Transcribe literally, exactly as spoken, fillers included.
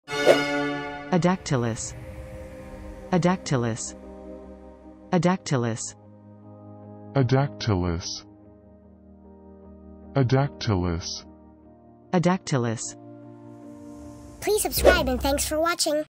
Adactylous. Adactylous. Adactylous. Adactylous. Adactylous. Adactylous. Please subscribe and thanks for watching.